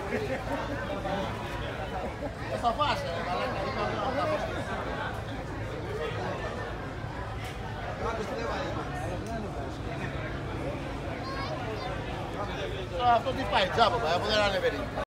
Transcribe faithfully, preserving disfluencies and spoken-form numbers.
Θα φας, ε, μαλάκα. Αυτό τι πάει, τζάμπα πάει, από δεν ανεβαίνει.